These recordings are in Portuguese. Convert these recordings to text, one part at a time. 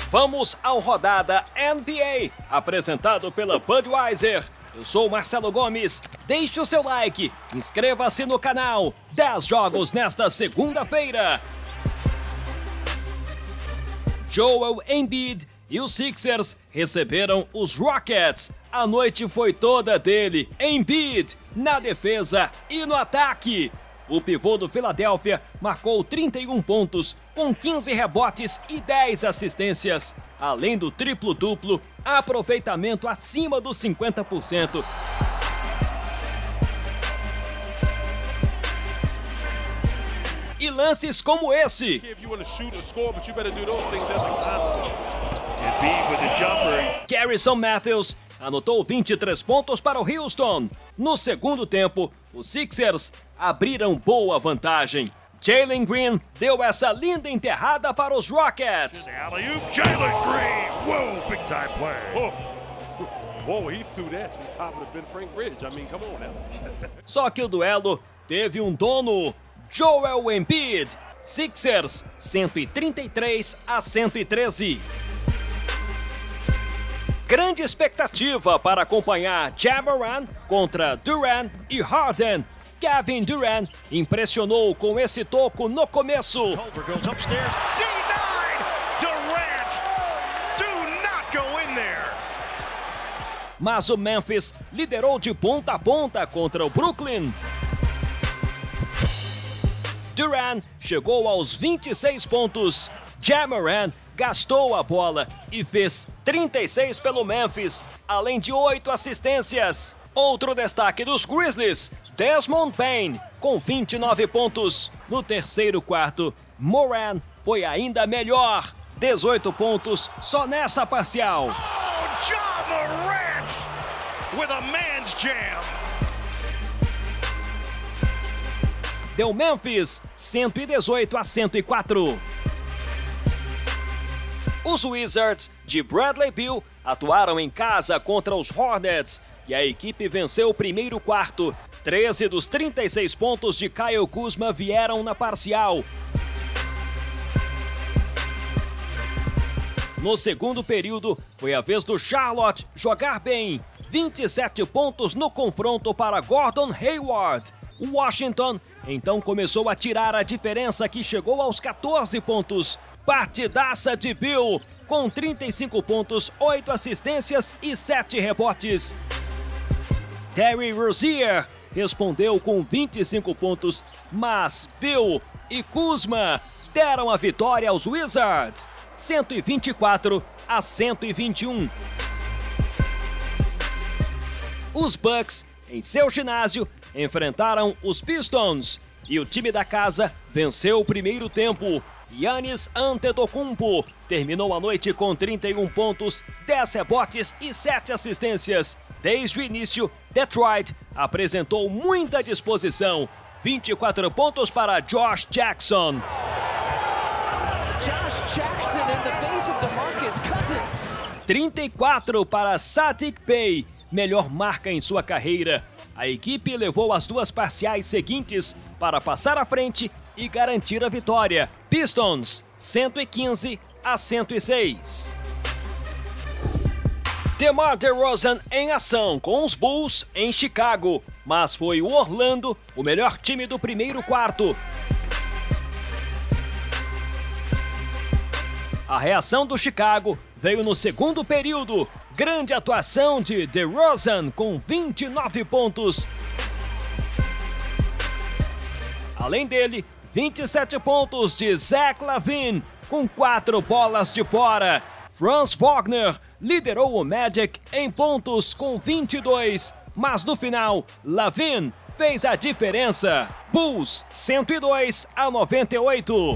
Vamos ao Rodada NBA, apresentado pela Budweiser. Eu sou Marcelo Gomes, deixe o seu like, inscreva-se no canal. 10 jogos nesta segunda-feira. Joel Embiid e os Sixers receberam os Rockets. A noite foi toda dele, Embiid, na defesa e no ataque. O pivô do Philadelphia marcou 31 pontos, com 15 rebotes e 10 assistências. Além do triplo-duplo, aproveitamento acima dos 50%. E lances como esse. Garrison Matthews anotou 23 pontos para o Houston. No segundo tempo, os Sixers abriram boa vantagem. Jalen Green deu essa linda enterrada para os Rockets. Jalen Green, whoa, big time play. Whoa, he threw that to the top of the Ben Frank Bridge. I mean, come on now. Só que o duelo teve um dono, Joel Embiid. Sixers 133-113. Grande expectativa para acompanhar Ja Morant contra Durant e Harden. Kevin Durant impressionou com esse toco no começo. Mas o Memphis liderou de ponta a ponta contra o Brooklyn. Durant chegou aos 26 pontos. Ja Morant gastou a bola e fez 36 pelo Memphis, além de 8 assistências. Outro destaque dos Grizzlies, Desmond Bane, com 29 pontos. No terceiro quarto, Morant foi ainda melhor, 18 pontos só nessa parcial. Oh, Ja Morant with a man's jam. Deu Memphis 118-104. Os Wizards de Bradley Beal atuaram em casa contra os Hornets e a equipe venceu o primeiro quarto. 13 dos 36 pontos de Kyle Kuzma vieram na parcial. No segundo período, foi a vez do Charlotte jogar bem. 27 pontos no confronto para Gordon Hayward. Washington então começou a tirar a diferença, que chegou aos 14 pontos. Partidaça de Beal, com 35 pontos, 8 assistências e 7 rebotes. Terry Rozier respondeu com 25 pontos, mas Beal e Kuzma deram a vitória aos Wizards, 124-121. Os Bucks, em seu ginásio, enfrentaram os Pistons e o time da casa venceu o primeiro tempo. Giannis Antetokounmpo terminou a noite com 31 pontos, 10 rebotes e 7 assistências. Desde o início, Detroit apresentou muita disposição. 24 pontos para Josh Jackson. Josh Jackson in the face of DeMarcus Cousins. 34 para Saddiq Bey, melhor marca em sua carreira. A equipe levou as duas parciais seguintes para passar à frente e garantir a vitória. Pistons 115-106. DeMar DeRozan em ação com os Bulls em Chicago, mas foi o Orlando o melhor time do primeiro quarto. A reação do Chicago veio no segundo período. Grande atuação de DeRozan com 29 pontos. Além dele, 27 pontos de Zach LaVine com 4 bolas de fora. Franz Wagner liderou o Magic em pontos com 22, mas no final, LaVine fez a diferença. Bulls 102-98.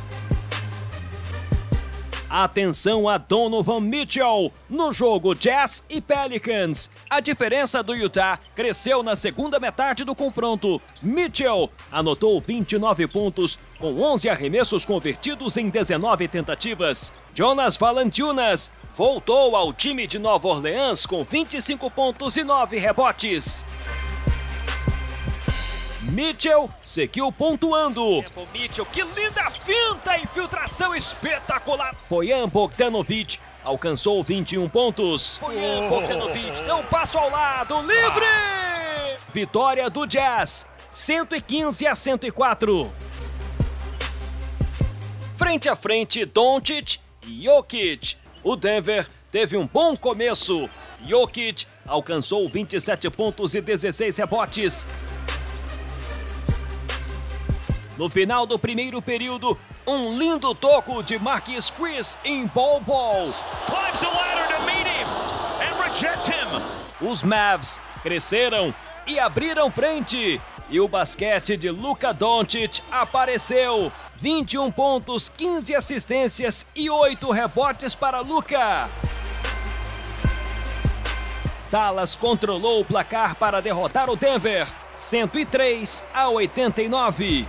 Atenção a Donovan Mitchell no jogo Jazz e Pelicans. A diferença do Utah cresceu na segunda metade do confronto. Mitchell anotou 29 pontos com 11 arremessos convertidos em 19 tentativas. Jonas Valanciunas voltou ao time de Nova Orleans com 25 pontos e 9 rebotes. Mitchell seguiu pontuando. Mitchell, que linda finta, infiltração espetacular. Bojan Bogdanovic alcançou 21 pontos. Bojan Bogdanovic deu um passo ao lado, livre! Vitória do Jazz, 115-104. Frente a frente, Doncic e Jokic. O Denver teve um bom começo. Jokic alcançou 27 pontos e 16 rebotes. No final do primeiro período, um lindo toco de Marquise Chriss em Bol Bol. Os Mavs cresceram e abriram frente. E o basquete de Luka Doncic apareceu. 21 pontos, 15 assistências e 8 rebotes para Luka. Dallas controlou o placar para derrotar o Denver, 103-89.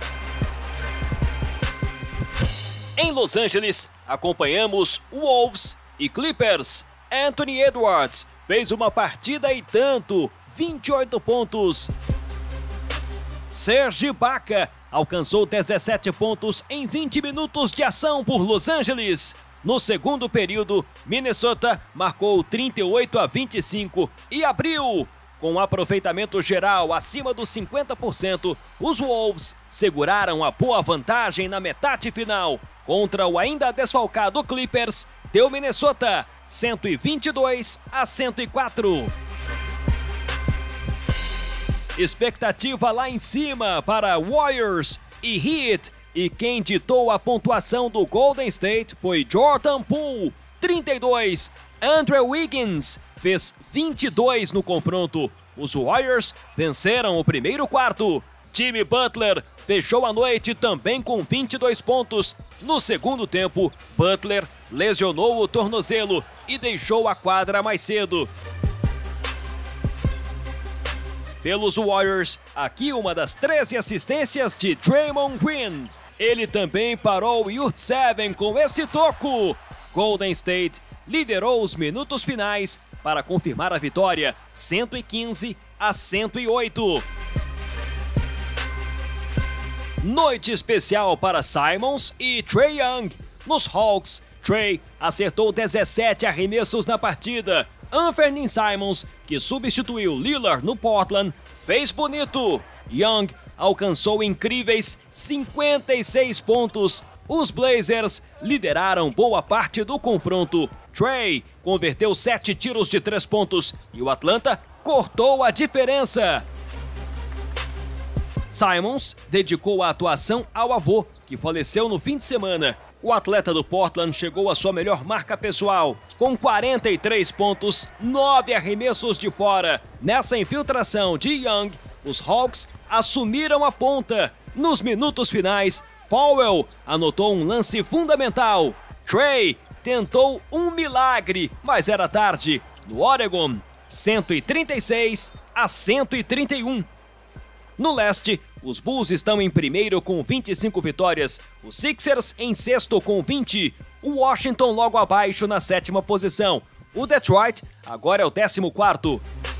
Em Los Angeles, acompanhamos Wolves e Clippers. Anthony Edwards fez uma partida e tanto, 28 pontos. Serge Ibaka alcançou 17 pontos em 20 minutos de ação por Los Angeles. No segundo período, Minnesota marcou 38-25 e abriu. Com aproveitamento geral acima dos 50%, os Wolves seguraram a boa vantagem na metade final. Contra o ainda desfalcado Clippers, deu Minnesota 122-104. Expectativa lá em cima para Warriors e Heat. E quem ditou a pontuação do Golden State foi Jordan Poole, 32. Andrew Wiggins fez 22 no confronto. Os Warriors venceram o primeiro quarto. Jimmy Butler fechou a noite também com 22 pontos. No segundo tempo, Butler lesionou o tornozelo e deixou a quadra mais cedo. Pelos Warriors, aqui uma das 13 assistências de Draymond Green. Ele também parou o Yurtseven com esse toco. Golden State liderou os minutos finais para confirmar a vitória, 115-108. Noite especial para Simons e Trae Young. Nos Hawks, Trae acertou 17 arremessos na partida. Anthony Simons, que substituiu Lillard no Portland, fez bonito. Young alcançou incríveis 56 pontos. Os Blazers lideraram boa parte do confronto. Trae converteu 7 tiros de 3 pontos e o Atlanta cortou a diferença. Simons dedicou a atuação ao avô, que faleceu no fim de semana. O atleta do Portland chegou à sua melhor marca pessoal, com 43 pontos, 9 arremessos de fora. Nessa infiltração de Young, os Hawks assumiram a ponta. Nos minutos finais, Powell anotou um lance fundamental. Trae tentou um milagre, mas era tarde. No Oregon, 136-131. No leste, os Bulls estão em primeiro com 25 vitórias, os Sixers em sexto com 20, o Washington logo abaixo na 7ª posição, o Detroit agora é o 14º.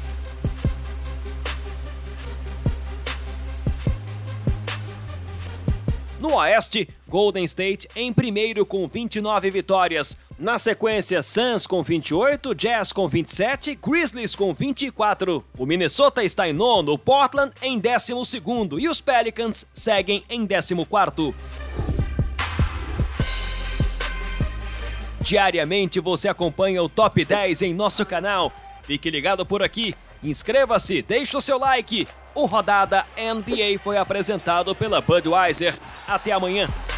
No oeste, Golden State em primeiro com 29 vitórias. Na sequência, Suns com 28, Jazz com 27, Grizzlies com 24. O Minnesota está em nono, Portland em 12º e os Pelicans seguem em 14º. Diariamente você acompanha o Top 10 em nosso canal. Fique ligado por aqui, inscreva-se, deixe o seu like. O Rodada NBA foi apresentado pela Budweiser. Até amanhã.